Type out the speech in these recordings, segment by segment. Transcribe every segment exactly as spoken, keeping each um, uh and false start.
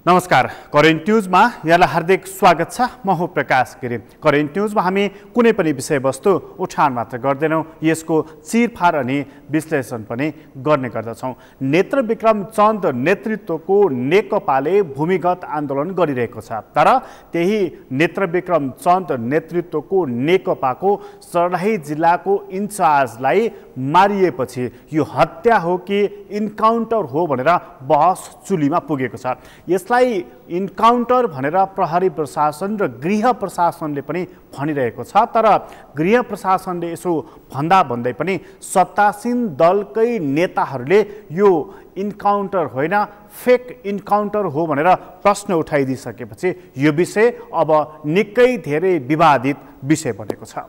नमस्कार, करेन्ट न्युजमा यहाँलाई हार्दिक स्वागत छ। म हो प्रकाश गिरी। करेन्ट न्युजमा हामी कुनै पनि विषयवस्तु उठान मात्र गर्दैनौँ, यसको चिरफार अनि विश्लेषण पनि गर्ने गर्दछौँ। नेत्र विक्रम चन्द नेतृत्वको नेकपाले भूमिगत आन्दोलन गरिरहेको छ, तर त्यही नेत्र विक्रम चन्द नेतृत्वको नेकपाको सर्लाही जिल्लाको इन्चार्जलाई मारिएपछि यो हत्या हो कि इन्काउन्टर हो भनेर बहस चुलीमा पुगेको छ। यसलाई इन्काउन्टर भनेर प्रहरी प्रशासन र गृह प्रशासनले पनि भनिरहेको छ, तर गृह प्रशासनले यसो भन्दा भन्दै पनि सत्तासीन दलकै नेताहरूले यो इन्काउन्टर होइन फेक इन्काउन्टर हो भनेर प्रश्न उठाइदिइसकेपछि यो विषय अब निकै धेरै विवादित विषय बनेको छ।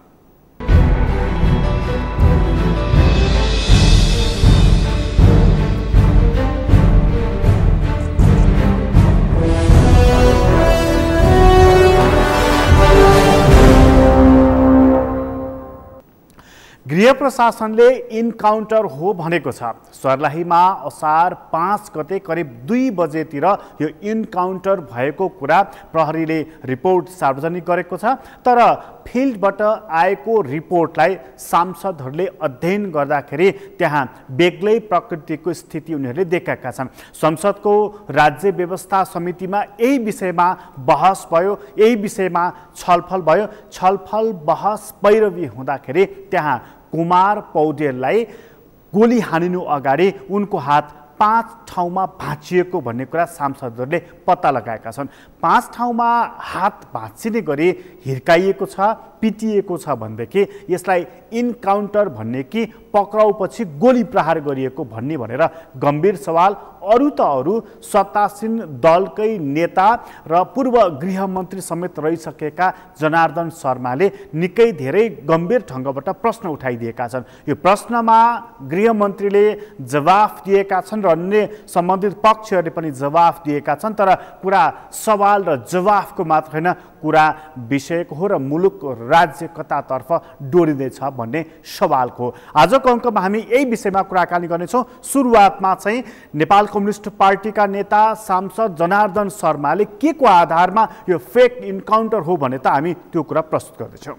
गृह प्रशासनले इन्काउन्टर हो भनेको छ। सर्लाहीमा असार पाँच गते करिब दुई बजेतिर यो इन्काउन्टर भएको कुरा प्रहरीले रिपोर्ट सार्वजनिक गरेको छ, तर फिल्डबाट आएको रिपोर्टलाई सांसदहरूले अध्ययन गर्दाखेरि त्यहाँ बेग्लै प्रकृतिको स्थिति उनीहरूले देखाएका छन्। संसदको राज्य व्यवस्था समितिमा यही विषयमा बहस भयो, यही विषयमा छलफल भयो। छलफल बहस पैरवी हुँदाखेरि त्यहाँ कुमार पौडेललाई गोली हानिनु अगाडि उनको हात पाँच ठाउँमा भाँचिएको भन्ने कुरा सांसदहरूले पत्ता लगाएका छन्। पाँच ठाउँमा हात भाँचिने गरी हिर्काइएको छ, पिटिएको छ भनेदेखि यसलाई इन्काउन्टर भन्ने कि पक्राउपछि गोली प्रहार गरिएको भन्ने भनेर गम्भीर सवाल अरू त अरू सत्तासीन दलकै नेता र पूर्व गृहमन्त्री समेत रहिसकेका जनार्दन शर्माले निकै धेरै गम्भीर ढङ्गबाट प्रश्न उठाइदिएका छन्। यो प्रश्नमा गृहमन्त्रीले जवाफ दिएका छन् र अन्य सम्बन्धित पक्षहरूले पनि जवाफ दिएका छन्, तर कुरा सवाल र जवाफको मात्र होइन, कुरा विषयको हो र मुलुक राज्य कतातर्फ डोरिँदैछ भन्ने सवालको। आजको अङ्कमा हामी यही विषयमा कुराकानी गर्नेछौँ। सुरुवातमा चाहिँ नेपाल कम्युनिस्ट पार्टीका नेता सांसद जनार्दन शर्माले के को आधारमा यो फेक इन्काउन्टर हो भने त हामी त्यो कुरा प्रस्तुत गर्दैछौँ।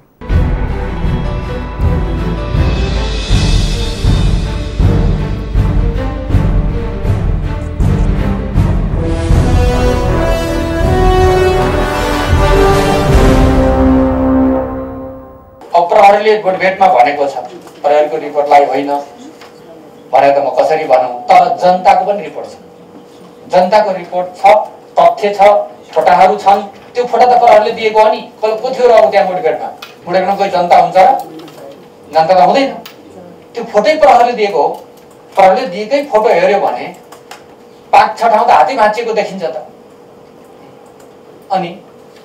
प्रहरीले गुटभेटमा भनेको छ, प्रहरीको रिपोर्टलाई होइन भने त म कसरी भनौँ, तर जनताको पनि रिपोर्ट छ। जनताको रिपोर्ट छ, तथ्य छ, फोटाहरू छन्। त्यो फोटा त प्रहरीले दिएको हो नि। को थियो र अब त्यहाँ गुटभेटमा? गुटभेटमा कोही जनता हुन्छ र? जनता त हुँदैन। त्यो फोटै प्रहरीले दिएको हो। प्रहरीले दिएकै फोटो हेऱ्यो भने पाँच छ ठाउँ त हातै भाँचिएको देखिन्छ त। अनि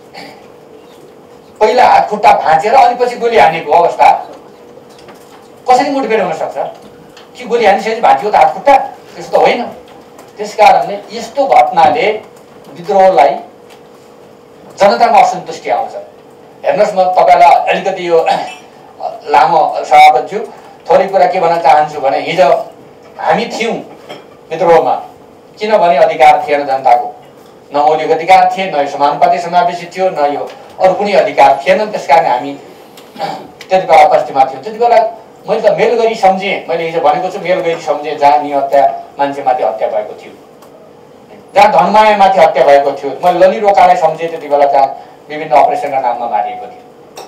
पहिला हात खुट्टा भाँचेर अनि पछि गोली हानेको अवस्था कसरी मुठभेड हुन सक्छ? कि गोली हानिसकेपछि भाँचियो त हात खुट्टा? त्यस्तो त होइन। त्यस कारणले यस्तो घटनाले विद्रोहलाई जनतामा असन्तुष्टि आउँछ। हेर्नुहोस्, म तपाईँलाई अलिकति यो लामो सभापति छु, थोरै कुरा के भन्न चाहन्छु भने हिजो हामी थियौँ विद्रोहमा, किनभने अधिकार थिएन जनताको। न मौलिक अधिकार थिए, न समानुपाती समावेशी थियो, न यो अरू कुनै अधिकार थिएन। त्यस कारण हामी त्यति बेला उपस्थितिमा थियौँ। त्यति बेला मैले त मेल गरी सम्झेँ, मैले हिजो भनेको छु मेल गरी सम्झेँ, जहाँ निहत्या मान्छेमाथि हत्या भएको थियो, जहाँ धनमायामाथि हत्या भएको थियो। मैले लली रोकालाई सम्झेँ, त्यति बेला त्यहाँ विभिन्न अपरेसनका नाममा मारिएको थियो।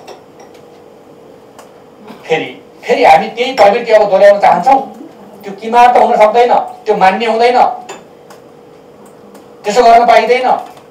फेरि फेरि हामी त्यही प्रवृत्ति अब दोहोऱ्याउन चाहन्छौँ। त्यो किमार त हुन सक्दैन, त्यो मान्य हुँदैन, त्यसो गर्न पाइँदैन।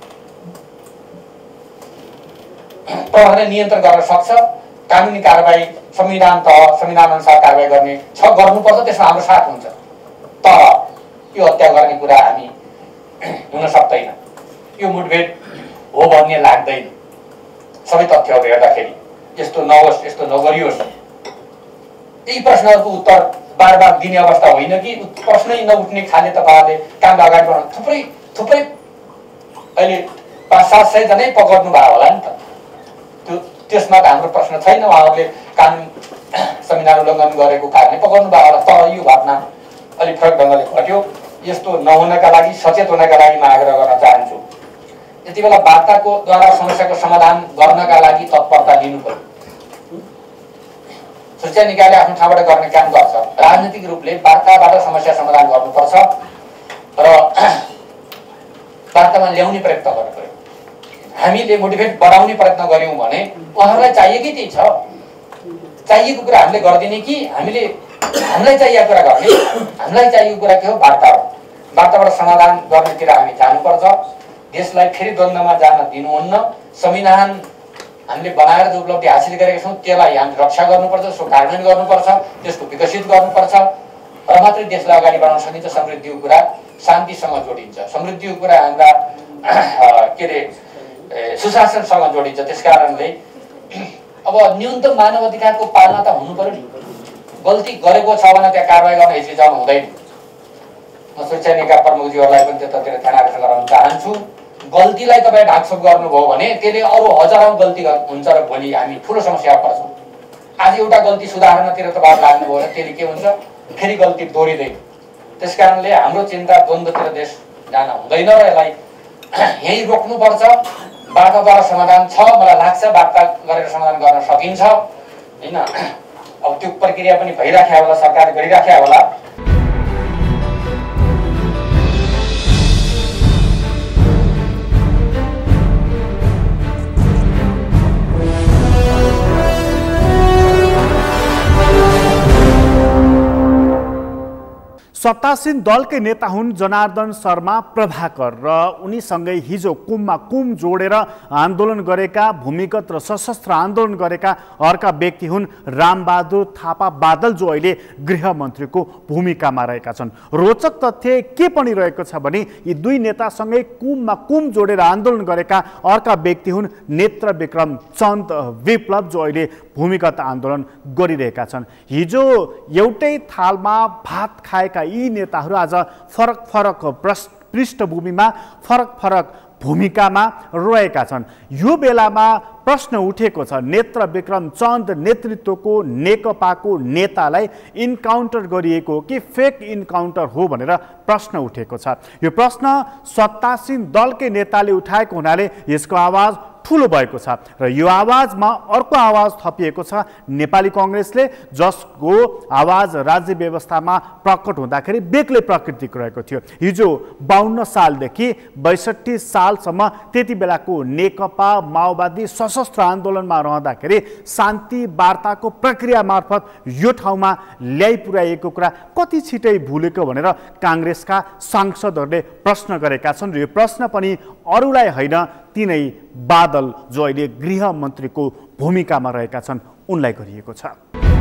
प्रहरीले नियन्त्रण गर्न सक्छ, कानुनी कारबाही संविधान तह संविधान अनुसार कारबाही गर्ने छ, गर्नुपर्छ, त्यसमा हाम्रो साथ हुन्छ। तर यो हत्या गर्ने कुरा हामी हुन सक्दैन। यो मुठभेड हो भन्ने लाग्दैन। सबै तथ्यहरू हेर्दाखेरि यस्तो नहोस्, यस्तो नगरियोस्। यी प्रश्नहरूको उत्तर बार बार दिने अवस्था होइन कि प्रश्नै नउठ्ने खाले तपाईँहरूले काम अगाडि बढाउनु। थुप्रै थुप्रै अहिले पाँच सात सयजनै पकाउनु भयो होला नि त। त्यो त्यसमा त हाम्रो प्रश्न छैन। उहाँहरूले कानुन संविधान उल्लङ्घन गरेको कारणले पकाउनु भयो होला। तर यो घटना अलिक फरक ढङ्गले घट्यो। यस्तो नहुनका लागि, सचेत हुनका लागि म आग्रह गर्न चाहन्छु। यति बेला वार्ताको द्वारा समस्याको समाधान गर्नका लागि तत्परता लिनु पर्यो। सुरक्षा निकायले आफ्नो ठाउँबाट गर्ने काम गर्छ, राजनीतिक रूपले वार्ताबाट समस्या समाधान गर्नुपर्छ र वार्तामा ल्याउने प्रयत्न गर्नु पर्यो। हामीले मोटिभेट बढाउने प्रयत्न गर्यौँ भने उहाँहरूलाई चाहिएकै त्यही छ, चाहिएको कुरा हामीले गरिदिने कि हामीले हामीलाई चाहिएको कुरा गर्ने? हामीलाई चाहिएको कुरा के हो? वार्ता हो। वार्ताबाट समाधान गर्नेतिर हामी जानुपर्छ। देशलाई फेरि द्वन्द्वमा जान दिनुहुन्न। संविधान हामीले बनाएर जो उपलब्धि हासिल गरेका छौँ त्यसलाई हामीले रक्षा गर्नुपर्छ, त्यसको कार्यान्वयन गर्नुपर्छ, त्यसको विकसित गर्नुपर्छ र मात्रै देशलाई अगाडि बढाउन सकिन्छ। समृद्धिको कुरा शान्तिसँग जोडिन्छ, समृद्धिको कुरा हाम्रा के अरे सुशासनसँग जोडिन्छ। त्यस कारणले अब न्यूनतम मानव अधिकारको पालना त हुनु पर्यो नि। गल्ती गरेको छ भने त्यहाँ कारवाही गर्न हिचकिचाउनु हुँदैन। म सुरक्षा निकाय प्रमुखज्यूहरूलाई पनि त्यतातिर ध्यान आकर्षण गराउन चाहन्छु। गल्तीलाई तपाईँ ढाकछोप गर्नुभयो भने त्यसले अरू हजारौँ गल्ती हुन्छ र भोलि हामी ठुलो समस्या पर्छौँ। आज एउटा गल्ती सुधार्नतिर तपाईँ लाग्नुभयो भने त्यसले के हुन्छ? फेरि गल्ती दोहोरिँदैन। त्यस कारणले हाम्रो चिन्ता द्वन्द्वतिर देश जान हुँदैन र यसलाई यहीँ रोक्नुपर्छ। वार्ताद्वारा समाधान छ, मलाई लाग्छ वार्ता गरेर समाधान गर्न सकिन्छ होइन। अब त्यो प्रक्रिया पनि भइराख्या होला, सरकारले गरिराख्या होला। सत्तासीन दलकै नेता हुन् जनार्दन शर्मा प्रभाकर र उनीसँगै हिजो कुममा कुम जोडेर आन्दोलन गरेका, भूमिगत र सशस्त्र आन्दोलन गरेका अर्का व्यक्ति हुन् रामबहादुर थापा बादल, जो अहिले गृहमन्त्रीको भूमिकामा रहेका छन्। रोचक तथ्य के पनि रहेको छ भने यी दुई नेतासँगै कुममा कुम जोडेर आन्दोलन गरेका अर्का व्यक्ति हुन् नेत्र विक्रम चन्द विप्लव, जो अहिले भूमिगत आन्दोलन गरिरहेका छन्। हिजो एउटै थालमा भात खाएका यी नेताहरू आज फरक फरक पृष्ठभूमिमा, फरक फरक भूमिकामा रहेका छन्। यो बेलामा प्रश्न उठेको छ, नेत्र विक्रम चन्द नेतृत्वको नेकपाको नेतालाई इन्काउन्टर गरिएको कि फेक इन्काउन्टर हो भनेर प्रश्न उठेको छ। यो प्रश्न सत्तासीन दलकै नेताले उठाएको हुनाले यसको आवाज ठुलो भएको छ र यो आवाजमा अर्को आवाज थपिएको छ नेपाली कङ्ग्रेसले, जसको आवाज राज्य व्यवस्थामा प्रकट हुँदाखेरि बेग्लै प्राकृतिक रहेको थियो। हिजो बाहन्न सालदेखि बैसठी सालसम्म त्यति बेलाको नेकपा माओवादी सशस्त्र आन्दोलनमा रहँदाखेरि शान्ति वार्ताको प्रक्रिया मार्फत यो ठाउँमा ल्याइ पुर्याइएको कुरा कति छिटै भुलेको भनेर काङ्ग्रेसका सांसदहरूले प्रश्न गरेका छन् र यो प्रश्न पनि अरूलाई होइन, तिनै बादल जो अहिले गृहमन्त्रीको भूमिकामा रहेका छन् उनलाई गरिएको छ।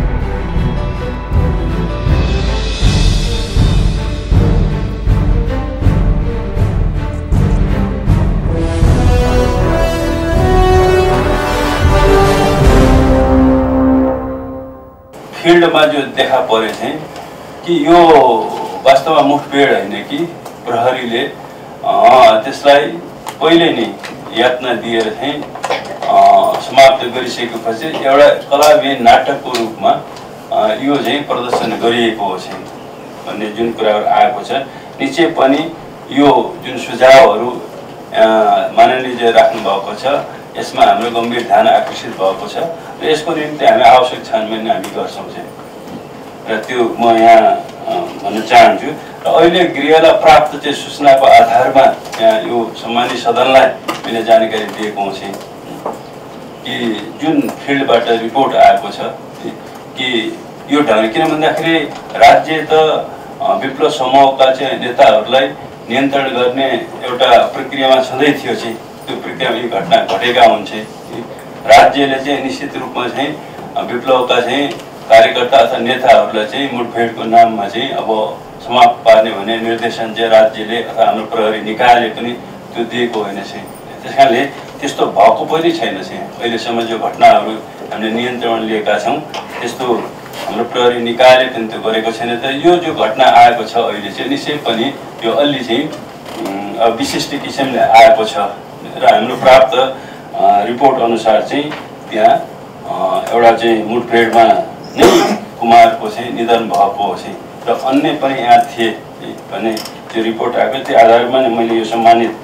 फिल्डमा जो देखा परे चाहिँ कि यो वास्तवमा मुठभेड होइन कि प्रहरीले त्यसलाई पहिले नै यातना दिएर चाहिँ समाप्त गरिसकेपछि एउटा कलाविहीन नाटकको रूपमा यो चाहिँ प्रदर्शन गरिएको हो चाहिँ भन्ने जुन कुराहरू आएको छ। निश्चय पनि यो जुन सुझावहरू माननीयले राख्नु भएको छ यसमा हाम्रो गम्भीर ध्यान आकर्षित भएको छ र यसको निम्ति हामी आवश्यक छानबिन हामी गर्छौँ चाहिँ र त्यो म यहाँ भन्न चाहन्छु। र अहिले गृहलाई प्राप्त चाहिँ सूचनाको आधारमा यहाँ यो सम्मानित सदनलाई मैले जानकारी दिएको हुँ चाहिँ कि जुन फिल्डबाट रिपोर्ट आएको छ कि यो ढङ्गले, किन भन्दाखेरि राज्य त विप्लव समूहका चाहिँ नेताहरूलाई नियन्त्रण गर्ने एउटा प्रक्रियामा छँदै थियो चाहिँ त्यो प्रक्रियामा यो घटना घटेका हुन् चाहिँ राज्यले चाहिँ निश्चित रूपमा चाहिँ विप्लवका चाहिँ कार्यकर्ता अथवा नेताहरूलाई चाहिँ मुठभेडको नाममा चाहिँ अब समाप्त पार्ने भन्ने निर्देशन चाहिँ राज्यले अथवा हाम्रो प्रहरी निकायले पनि त्यो दिएको होइन चाहिँ। त्यस कारणले त्यस्तो भएको पनि छैन चाहिँ। अहिलेसम्म जो घटनाहरू हामीले नियन्त्रण लिएका छौँ त्यस्तो हाम्रो प्रहरी निकायले पनि त्यो गरेको छैन। त यो जो घटना आएको छ अहिले चाहिँ निश्चय पनि यो अलि चाहिँ विशिष्ट किसिमले आएको छ र हाम्रो प्राप्त रिपोर्ट अनुसार चाहिँ त्यहाँ एउटा चाहिँ मुठभेडमा नै कुमारको चाहिँ निधन भएको चाहिँ र अन्य पनि यहाँ थिए भन्ने त्यो रिपोर्ट आएको। त्यो आधारमा नै मैले यो सम्मानित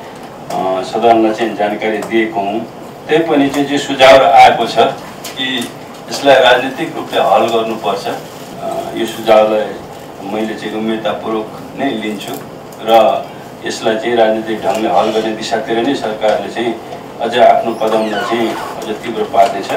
सदनलाई चाहिँ जानकारी दिएको हुँ। त्यही पनि चाहिँ जे सुझाव आएको छ कि यसलाई राजनीतिक रूपले हल गर्नुपर्छ, यो सुझावलाई मैले चाहिँ गम्भीरतापूर्वक नै लिन्छु र यसलाई चाहिँ राजनीतिक ढङ्गले हल गर्ने दिशातिर नै सरकारले चाहिँ अझ आफ्नो कदमलाई चाहिँ अझ तीव्र पार्नेछ।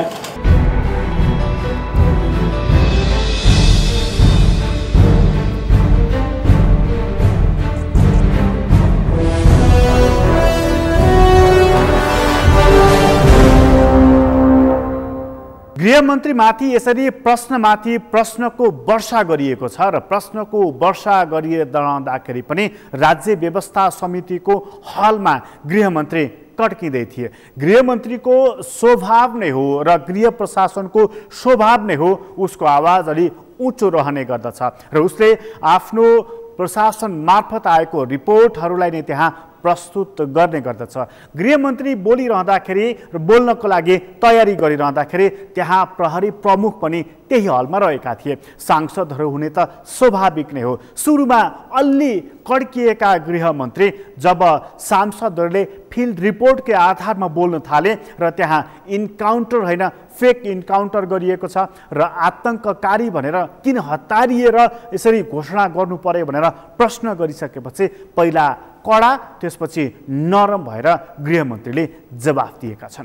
गृहमन्त्रीमाथि यसरी प्रश्नमाथि प्रश्नको वर्षा गरिएको छ र प्रश्नको वर्षा गरिरहँदाखेरि पनि राज्य व्यवस्था समितिको हलमा गृहमन्त्री कड्किँदै थिए। गृहमन्त्रीको स्वभाव नै हो र गृह प्रशासनको स्वभाव नै हो उसको आवाज अलि उँचो रहने गर्दछ र उसले आफ्नो प्रशासन मार्फत आएको रिपोर्टहरूलाई नै त्यहाँ प्रस्तुत गर्ने गर्दछ। गृहमन्त्री बोलिरहँदाखेरि र बोल्नको लागि तयारी गरिरहँदाखेरि त्यहाँ प्रहरी प्रमुख पनि त्यही हलमा रहेका थिए। सांसदहरू हुने त स्वाभाविक नै हो। सुरुमा अलि कड्किएका गृहमन्त्री जब सांसदहरूले फिल्ड रिपोर्टकै आधारमा बोल्न थाले र त्यहाँ इन्काउन्टर होइन फेक इन्काउन्टर गरिएको छ र आतङ्ककारी भनेर किन हतारिएर यसरी घोषणा गर्नु पर्यो भनेर प्रश्न गरिसकेपछि पहिला कडा त्यसपछि नरम भएर गृहमन्त्रीले जवाफ दिएका छन्।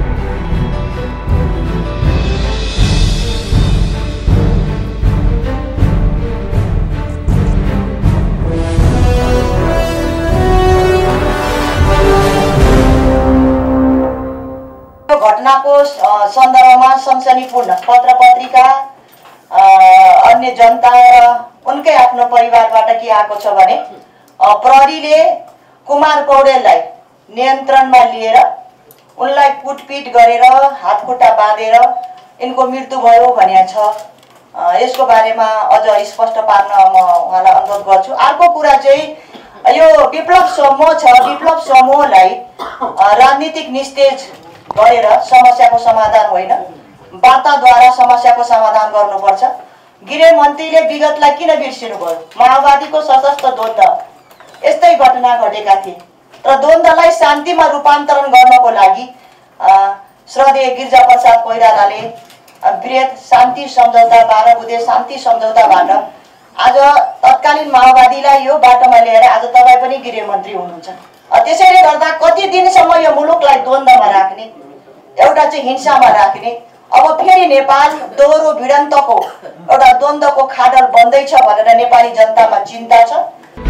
घटनाको सन्दर्भमा सनसनीपूर्ण पत्र पत्रिका अन्य जनता र उनकै आफ्नो परिवारबाट के आएको छ भने प्रहरीले कुमार पौडेललाई नियन्त्रणमा लिएर उनलाई कुटपिट गरेर हातखुट्टा बाँधेर यिनको मृत्यु भयो भनेको छ। यसको बारेमा अझ स्पष्ट पार्न म उहाँलाई अनुरोध गर्छु। अर्को कुरा चाहिँ यो विप्लव समूह छ, विप्लव समूहलाई राजनीतिक निस्तेज गरेर समस्याको समाधान होइन वार्ताद्वारा समस्याको समाधान गर्नुपर्छ। गृहमन्त्रीले विगतलाई किन बिर्सिनु भयो? माओवादीको सशस्त्र द्वन्द्व यस्तै घटना घटेका थिए र द्वन्द्वलाई शान्तिमा रूपान्तरण गर्नको लागि श्रद्धेय गिरिजा प्रसाद कोइरालाले वृहत शान्ति सम्झौता बाह्र बुँदे शान्ति सम्झौताबाट आज तत्कालीन माओवादीलाई यो बाटोमा ल्याएर आज तपाईँ पनि गृहमन्त्री हुनुहुन्छ। त्यसैले गर्दा कति दिनसम्म यो मुलुकलाई द्वन्द्वमा राख्ने, एउटा चाहिँ हिंसामा राख्ने? अब फेरि नेपाल दोहोरो भिडन्तको एउटा द्वन्द्वको खाडल बन्दैछ भनेर नेपाली जनतामा चिन्ता छ।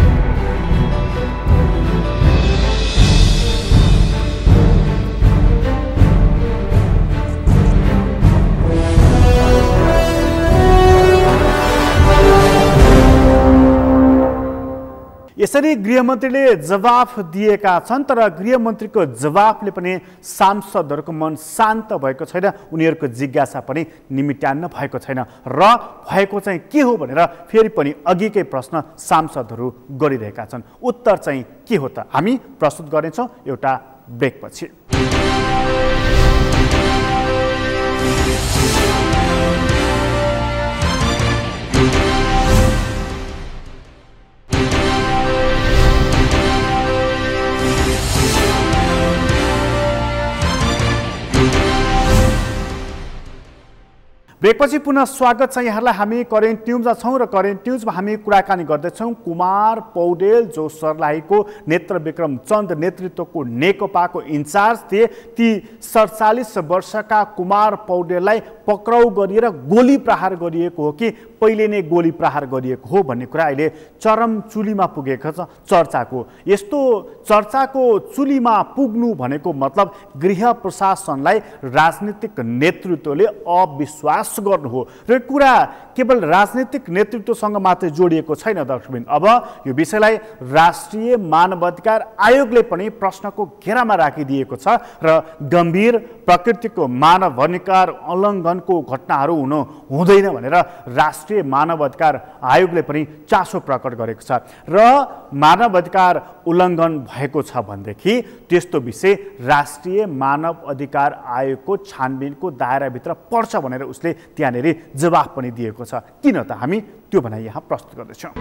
यसरी गृहमन्त्रीले जवाफ दिएका छन् तर गृहमन्त्रीको जवाफले पनि सांसदहरूको मन शान्त भएको छैन, उनीहरूको जिज्ञासा पनि निमिट्यान्न भएको छैन र भएको चाहिँ के हो भनेर फेरि पनि अघिकै प्रश्न सांसदहरू गरिरहेका छन्। उत्तर चाहिँ के हो त हामी प्रस्तुत गर्नेछौँ एउटा ब्रेकपछि। ब्रेकपछि पुनः स्वागत छ यहाँलाई। हामी करेन्ट न्युजमा छौँ र करेन्ट न्युजमा हामी कुराकानी गर्दैछौँ कुमार पौडेल जो सर्लाहीको नेत्र विक्रम चन्द नेतृत्वको नेकपाको इन्चार्ज थिए। ती सडचालिस वर्षका कुमार पौडेललाई पक्राउ गरिएर गोली प्रहार गरिएको हो कि पहिले नै गोली प्रहार गरिएको हो भन्ने कुरा अहिले चरम चुलीमा पुगेको छ चर्चाको। यस्तो चर्चाको चुलीमा पुग्नु भनेको मतलब गृह प्रशासनलाई राजनीतिक नेतृत्वले अविश्वास गर्नु हो र कुरा केवल राजनीतिक नेतृत्वसँग मात्रै जोडिएको छैन दर्शकबिन। अब यो विषयलाई राष्ट्रिय मानवाधिकार आयोगले पनि प्रश्नको घेरामा राखिदिएको छ र गम्भीर प्रकृतिको मानवाधिकार उल्लङ्घनको घटनाहरू हुनु हुँदैन भनेर राष्ट्रिय मानवाधिकार आयोगले पनि चासो प्रकट गरेको छ र मानवाधिकार उल्लङ्घन भएको छ भनेदेखि त्यस्तो विषय राष्ट्रिय मानव अधिकार आयोगको छानबिनको दायराभित्र पर्छ भनेर उसले त्यहाँनिर जवाफ पनि दिएको छ। किन त हामी त्यो भनाइ यहाँ प्रस्तुत गर्दैछौँ।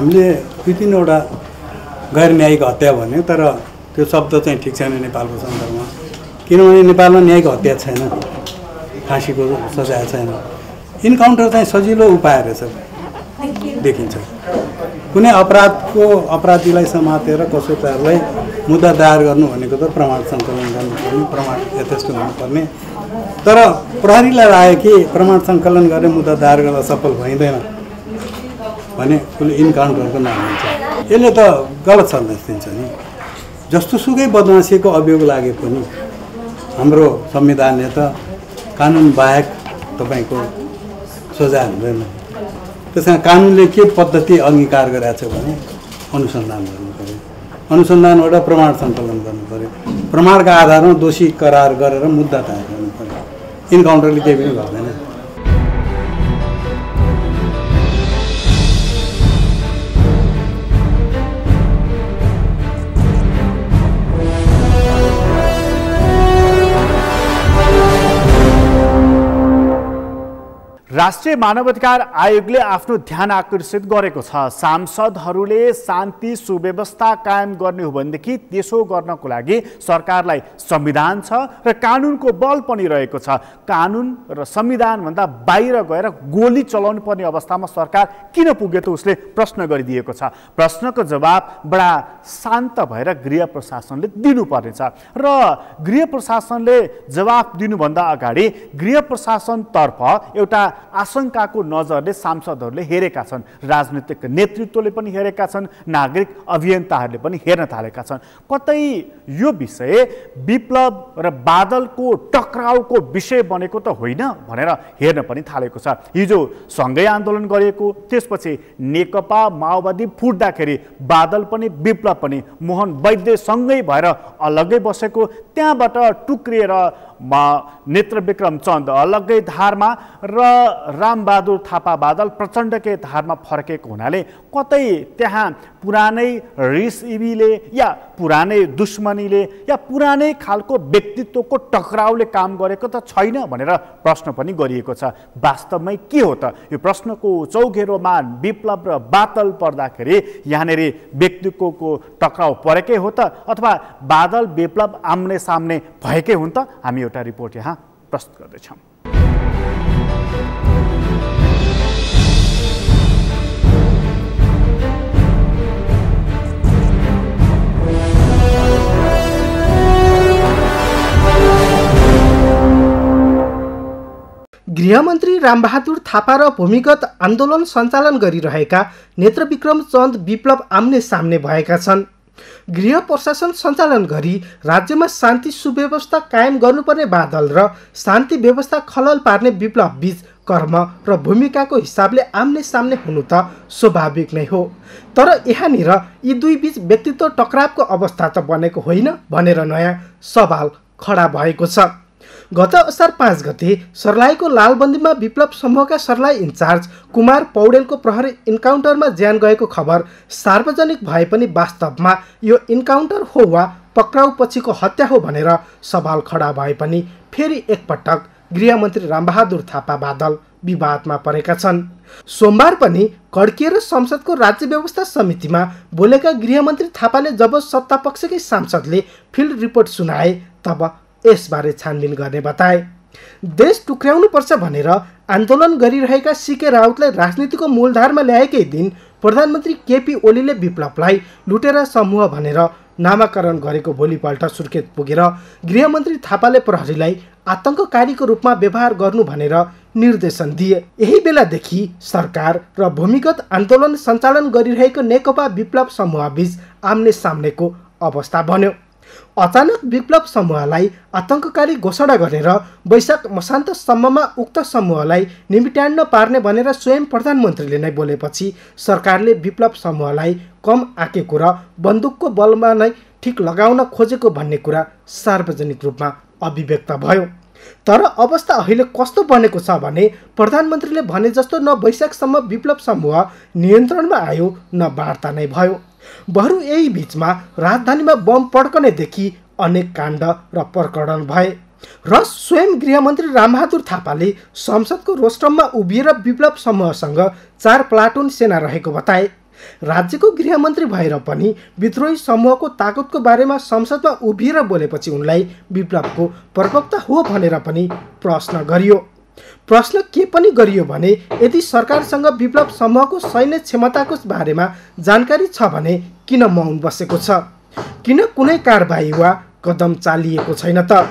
हामीले दुई तिनवटा गैर न्यायिक हत्या भन्यो, तर त्यो शब्द चाहिँ ठिक छैन नेपालको सन्दर्भमा, किनभने नेपालमा न्यायिक हत्या छैन, फाँसीको सजाय छैन। इन्काउन्टर चाहिँ सजिलो उपाय रहेछ देखिन्छ। कुनै अपराधको अपराधीलाई समातेर कसोटारलाई मुद्दा दायर गर्नु भनेको त प्रमाण सङ्कलन गर्नुपर्ने, प्रमाण यथेष्ट हुनुपर्ने। तर प्रहरीलाई लाग्यो कि प्रमाण सङ्कलन गरेर मुद्दा दायर गर्दा सफल भइँदैन भने उसले इन्काउन्टरको नाम हुन्छ। यसले त गलत सन्देश दिन्छ नि। जस्तो सुकै बदमासीको अभियोग लागे पनि हाम्रो संविधानले त कानुन बाहेक तपाईँको सजाय हुँदैन। त्यसमा कानुनले के पद्धति अङ्गीकार गरेको छ भने अनुसन्धान गर्नु पऱ्यो, अनुसन्धानबाट प्रमाण सङ्कलन गर्नु पऱ्यो, प्रमाणका आधारमा दोषी करार गरेर मुद्दा दायर गर्नु पऱ्यो। इन्काउन्टरले केही पनि गर्दैन। राष्ट्रिय मानवाधिकार आयोगले आफ्नो ध्यान आकर्षित गरेको छ। सांसदहरूले शान्ति सुव्यवस्था कायम गर्ने हो भनेदेखि त्यसो गर्नको लागि सरकारलाई संविधान छ र कानुनको बल पनि रहेको छ। कानुन र संविधानभन्दा बाहिर गएर गोली चलाउनु पर्ने अवस्थामा सरकार किन पुग्यो त उसले प्रश्न गरिदिएको छ। प्रश्नको जवाब बडा शान्त भएर गृह प्रशासनले दिनुपर्नेछ र गृह प्रशासनले जवाफ दिनुभन्दा अगाडि गृह प्रशासनतर्फ एउटा आशंकाको नजरले सांसदहरूले हेरेका छन्, राजनीतिक नेतृत्वले पनि हेरेका छन्, नागरिक अभियन्ताहरूले पनि हेर्न थालेका छन्। कतै यो विषय विप्लव र बादलको टक्राउको विषय बनेको त होइन भनेर हेर्न पनि थालेको छ। हिजो सँगै आन्दोलन गरिएको, त्यसपछि नेकपा माओवादी फुट्दाखेरि बादल पनि विप्लव पनि मोहन वैद्य सँगै भएर अलग्गै बसेको, त्यहाँबाट टुक्रिएर नेत्रविक्रम चन्द अलग्गै धारमा र रामबहादुर थापा बादल प्रचण्डकै धारमा फर्केको हुनाले कतै त्यहाँ पुरानै रिस इबीले या पुरानै दुश्मनीले या पुरानै खालको व्यक्तित्वको टक्राउले काम गरेको त छैन भनेर प्रश्न पनि गरिएको छ। वास्तवमै के हो त? यो प्रश्नको चौघेरोमा विप्लव र बादल पर्दाखेरि यहाँनिर व्यक्तित्वको टक्राउ परेकै हो त अथवा बादल विप्लव आम्ने सामने भएकै हुन् त? हामी एउटा रिपोर्ट यहाँ प्रस्तुत गर्दैछौँ। गृहमन्त्री रामबहादुर थापा र भूमिगत आन्दोलन सञ्चालन गरिरहेका नेत्रविक्रम चन्द विप्लव आम्ने सामने भएका छन्। गृह प्रशासन सञ्चालन गरी राज्यमा शान्ति सुव्यवस्था कायम गर्नुपर्ने बादल र शान्ति व्यवस्था खलल पार्ने विप्लव बीच कर्म र भूमिकाको हिसाबले आम्ने सामने हुनु त स्वाभाविक नै हो। तर यहाँनिर यी दुई बीच व्यक्तित्व टक्रावको अवस्था त बनेको होइन भनेर नयाँ सवाल खडा भएको छ। गत असार पाँच गते सर्लाहीको लालबन्दीमा विप्लव समूहका सर्लाही इन्चार्ज कुमार पौडेलको प्रहरी इन्काउन्टरमा ज्यान गएको खबर सार्वजनिक भए पनि वास्तवमा यो इन्काउन्टर हो वा पक्राउ पछिको हत्या हो भनेर सवाल खडा भए पनि फेरि एकपटक गृहमन्त्री रामबहादुर थापा बादल विवादमा परेका छन्। सोमबार पनि कड्किएर संसदको राज्य व्यवस्था समितिमा बोलेका गृहमन्त्री थापाले जब सत्तापक्षकै सांसदले फिल्ड रिपोर्ट सुनाए तब यसबारे छानबिन गर्ने बताए। देश टुक्र्याउनुपर्छ भनेर आन्दोलन गरिरहेका सीके राउतलाई राजनीतिको मूलधारमा ल्याएकै दिन प्रधानमन्त्री केपी ओलीले विप्लवलाई लुटेरा समूह भनेर नामाकरण गरेको भोलिपल्ट सुर्खेत पुगेर गृहमन्त्री थापाले प्रहरीलाई आतंककारीको रूपमा व्यवहार गर्नु भनेर निर्देशन दिए। यही बेलादेखि सरकार र भूमिगत आन्दोलन सञ्चालन गरिरहेको नेकपा विप्लव समूहबीच आम्ने सामनेको अवस्था बन्यो। अचानक विप्लव समूहलाई आतंककारी घोषणा गरेर वैशाख मसान्तसम्ममा उक्त समूहलाई निमिट्यान्न पार्ने भनेर स्वयं प्रधानमन्त्रीले नै बोलेपछि सरकारले विप्लव समूहलाई कम आँकेको र बन्दुकको बलमा नै ठिक लगाउन खोजेको भन्ने कुरा सार्वजनिक रूपमा अभिव्यक्त भयो। तर अवस्था अहिले कस्तो बनेको छ भने प्रधानमन्त्रीले भने जस्तो न वैशाखसम्म विप्लव समूह नियन्त्रणमा आयो न वार्ता नै भयो। बरु यही बीचमा राजधानीमा बम पड्कनेदेखि अनेक काण्ड र प्रकरण भए र स्वयं गृहमन्त्री रामबहादुर थापाले संसदको रोस्ट्रममा उभिएर विप्लव समूहसँग चार प्लाटुन सेना रहेको बताए। राज्यको गृहमन्त्री भएर पनि विद्रोही समूहको ताकतको बारेमा संसदमा उभिएर बोलेपछि उनलाई विप्लवको प्रवक्ता हो भनेर पनि प्रश्न गरियो। प्रश्न के पनि गरियो भने यदि सरकारसँग विप्लव समूहको सैन्य क्षमताको बारेमा जानकारी छ भने किन मौन बसेको छ, किन कुनै कारबाही वा कदम चालिएको छैन त?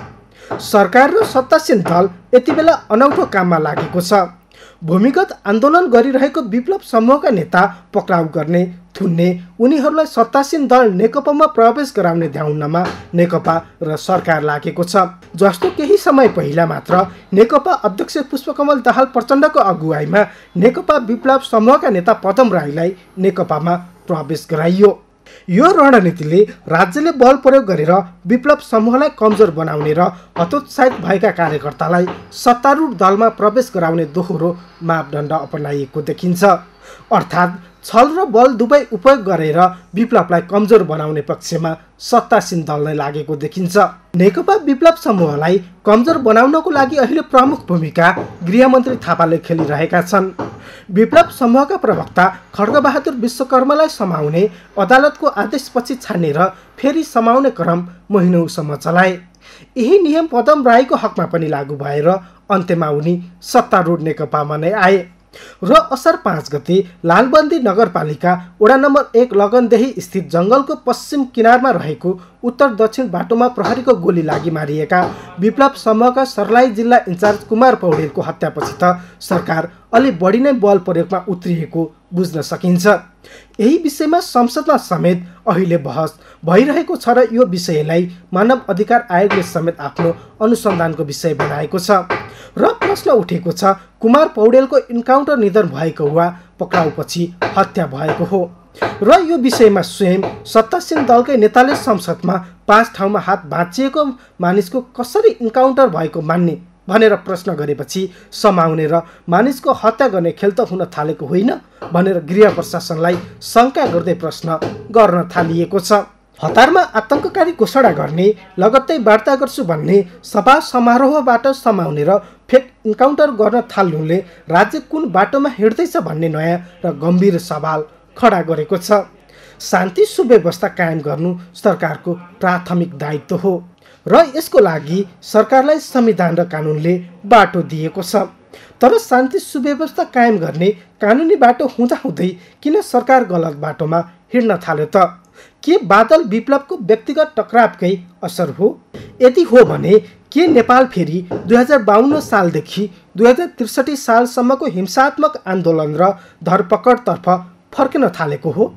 सरकार र सत्तासीन दल यति बेला अनौठो काममा लागेको छ। भूमिगत आन्दोलन गरिरहेको विप्लव समूहका नेता पक्राउ गर्ने, थुन्ने, उनीहरूलाई सत्तासीन दल नेकपामा प्रवेश गराउने ध्याउनमा नेकपा र सरकार लागेको छ। जस्तो केही समय पहिला मात्र नेकपा अध्यक्ष पुष्पकमल दाहाल प्रचण्डको अगुवाईमा नेकपा विप्लव समूहका नेता पदम राईलाई नेकपामा प्रवेश गराइयो। यो रणनीतिले राज्यले बल प्रयोग गरेर विप्लव समूहलाई कमजोर बनाउने र हतोत्साहित भएका कार्यकर्तालाई सत्तारूढ दलमा प्रवेश गराउने दोहोरो मापदण्ड अपनाइएको देखिन्छ। अर्थात् छल र बल दुवै उपयोग गरेर विप्लवलाई कमजोर बनाउने पक्षमा सत्तासीन दल नै लागेको देखिन्छ। नेकपा विप्लव समूहलाई कमजोर बनाउनको लागि अहिले प्रमुख भूमिका गृहमन्त्री थापाले खेलिरहेका छन्। विप्लव समूहका प्रवक्ता खड्गबहादुर विश्वकर्मालाई समाउने अदालतको आदेशपछि छानेर फेरि समाउने क्रम महिनौसम्म चलाए। यही नियम पदम राईको हकमा पनि लागू भएर अन्त्यमा उनी सत्तारूढ नेकपामा नै आए र असार पाँच गते लालबन्दी नगरपालिका वडा नम्बर एक लगनदेही स्थित जङ्गलको पश्चिम किनारमा रहेको उत्तर दक्षिण बाटोमा प्रहरीको गोली लागि मारिएका विप्लव समूहका सर्लाही जिल्ला इन्चार्ज कुमार पौडेलको हत्यापछि त सरकार अलि बढी नै बल प्रयोगमा उत्रिएको बुझ्न सकिन्छ। यही विषयमा संसदमा समेत अहिले बहस भइरहेको छ र यो विषयलाई मानव अधिकार आयोगले समेत आफ्नो अनुसन्धानको विषय बनाएको छ र प्रश्न उठेको छ कुमार पौडेलको इन्काउन्टर निधन भएको वा पक्राउपछि हत्या भएको हो र यो विषयमा स्वयं सत्तासीन दलकै नेताले संसदमा पाँच ठाउँमा हात भाँचिएको मानिसको कसरी इन्काउन्टर भएको मान्ने भनेर प्रश्न गरेपछि समाउने र मानिसको हत्या गर्ने खेल त हुन थालेको होइन भनेर गृह प्रशासनलाई शङ्का गर्दै प्रश्न गर्न थालिएको छ। हतारमा आतंककारी घोषणा गर्ने, लगत्तै वार्ता गर्छु भन्ने, सभा समारोहबाट समाउने र फेक इन्काउन्टर गर्न थाल्नुले राज्य कुन बाटोमा हिँड्दैछ भन्ने नयाँ र गम्भीर सवाल खडा गरेको छ। शान्ति सुव्यवस्था कायम गर्नु सरकारको प्राथमिक दायित्व हो र यसको लागि सरकारलाई संविधान र कानुनले बाटो दिएको छ। तर शान्ति सुव्यवस्था कायम गर्ने कानुनी बाटो हुँदाहुँदै किन सरकार गलत बाटोमा हिँड्न थाल्यो त? के बादल विप्लवको व्यक्तिगत टकरावकै असर हो? यदि हो भने के नेपाल फेरि दुई हजार बाहन्न सालदेखि दुई हजार त्रिसठी सालसम्मको हिंसात्मक आन्दोलन र धरपकडतर्फ फर्किन थालेको हो?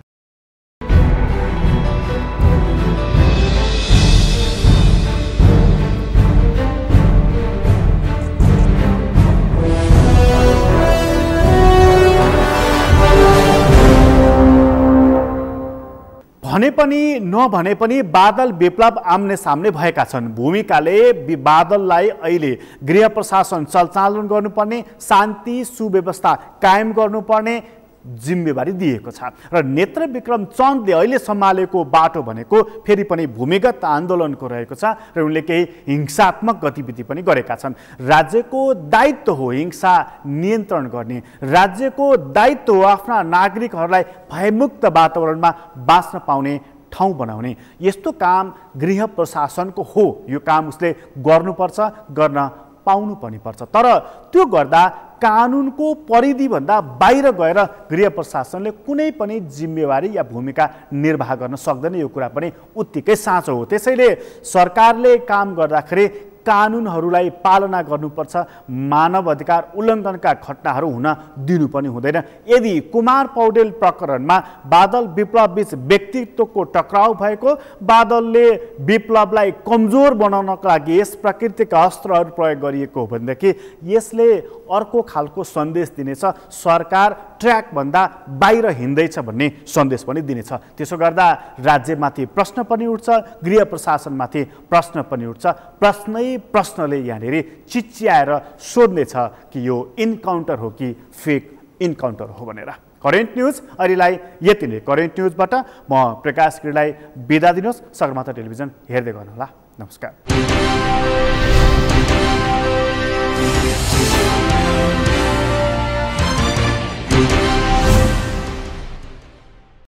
भने पनि नभने पनि बादल विप्लव आम्ने सामने भएका छन्। भूमिकाले बादललाई अहिले गृह प्रशासन सञ्चालन गर्नुपर्ने, शान्ति सुव्यवस्था कायम गर्नुपर्ने जिम्मेवारी दिएको छ र नेत्र विक्रम चन्दले अहिले सम्हालेको बाटो भनेको फेरि पनि भूमिगत आन्दोलनको रहेको छ र उनले केही हिंसात्मक गतिविधि पनि गरेका छन्। राज्यको दायित्व हो हिंसा नियन्त्रण गर्ने, राज्यको दायित्व हो आफ्ना नागरिकहरूलाई भयमुक्त वातावरणमा बाँच्न पाउने ठाउँ बनाउने। यस्तो काम गृह प्रशासनको हो। यो काम उसले गर्नुपर्छ, गर्न पाउनु पनि पर्छ। तर त्यो गर्दा कानुनको परिधिभन्दा बाहिर गएर गृह प्रशासनले कुनै पनि जिम्मेवारी या भूमिका निर्वाह गर्न सक्दैन। यो कुरा पनि उत्तिकै साँचो हो। त्यसैले सरकारले काम गर्दाखेरि कानुनहरूलाई पालना गर्नुपर्छ। मानव अधिकार उल्लङ्घनका घटनाहरू हुन दिनु पनि हुँदैन। यदि कुमार पौडेल प्रकरणमा बादल विप्लव बीच व्यक्तित्वको टक्राउ भएको, बादलले विप्लवलाई कमजोर बनाउनका लागि यस प्रकृतिक अस्त्रहरू प्रयोग गरिएको हो भनेदेखि यसले अर्को खालको सन्देश दिनेछ, सरकार ट्र्याकभन्दा बाहिर हिँड्दैछ भन्ने सन्देश पनि दिनेछ। त्यसो गर्दा राज्यमाथि प्रश्न पनि उठ्छ, गृह प्रशासनमाथि प्रश्न पनि उठ्छ। प्रश्नै प्रश्नले यहाँनिर चिच्याएर सोध्नेछ कि यो इन्काउन्टर हो कि फेक इन्काउन्टर हो भनेर। करेन्ट न्युज अहिलेलाई यति नै। करेन्ट न्युजबाट म प्रकाश गिरीलाई बिदा दिनुहोस्। सगरमाथा टेलिभिजन हेर्दै गर्नुहोला। नमस्कार।